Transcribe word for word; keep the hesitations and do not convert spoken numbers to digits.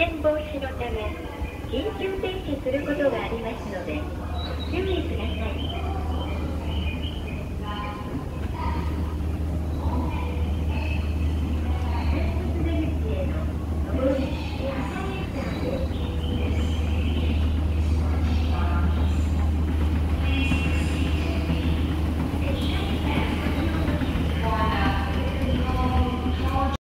険防止のため緊急停止することがありますので注意ください。